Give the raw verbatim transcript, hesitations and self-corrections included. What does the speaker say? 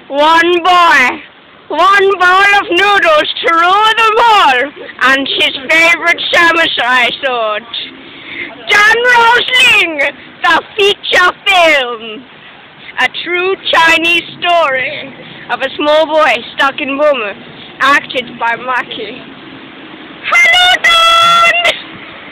One boy, one bowl of noodles to rule them all, and his favourite samurai sword. Done Rose-Ling, the feature film. A true Chinese story of a small boy stuck in Burma, acted by Maki.